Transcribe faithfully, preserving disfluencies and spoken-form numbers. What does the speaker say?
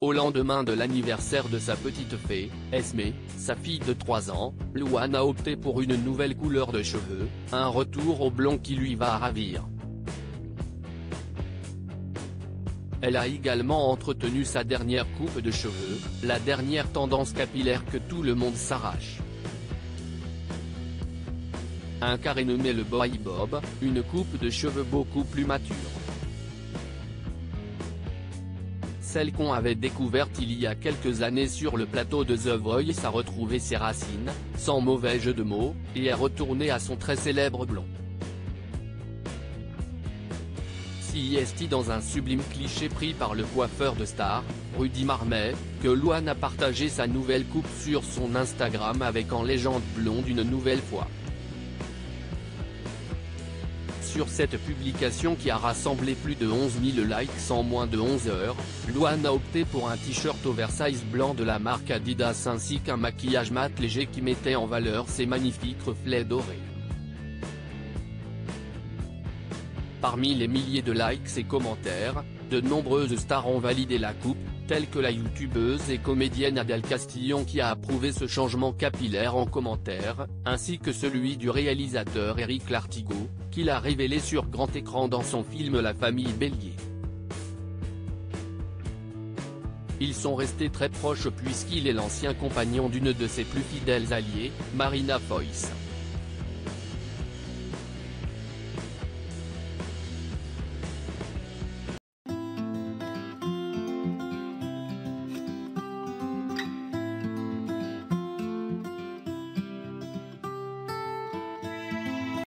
Au lendemain de l'anniversaire de sa petite fée, Esmé, sa fille de trois ans, Louane a opté pour une nouvelle couleur de cheveux, un retour au blond qui lui va ravir. Elle a également entretenu sa dernière coupe de cheveux, la dernière tendance capillaire que tout le monde s'arrache. Un carré nommé le boy bob, une coupe de cheveux beaucoup plus mature. Celle qu'on avait découverte il y a quelques années sur le plateau de The Voice a retrouvé ses racines, sans mauvais jeu de mots, et est retournée à son très célèbre blond. Si est dans un sublime cliché pris par le coiffeur de star, Rudy Marmet, que Louane a partagé sa nouvelle coupe sur son Instagram avec en légende blonde une nouvelle fois. Sur cette publication qui a rassemblé plus de onze mille likes en moins de onze heures, Louane a opté pour un t-shirt oversize blanc de la marque Adidas ainsi qu'un maquillage mat léger qui mettait en valeur ses magnifiques reflets dorés. Parmi les milliers de likes et commentaires, de nombreuses stars ont validé la coupe, telle que la youtubeuse et comédienne Adèle Castillon qui a approuvé ce changement capillaire en commentaire, ainsi que celui du réalisateur Éric Lartigot, qui l'a révélé sur grand écran dans son film La famille Bélier. Ils sont restés très proches puisqu'il est l'ancien compagnon d'une de ses plus fidèles alliées, Marina Foïs.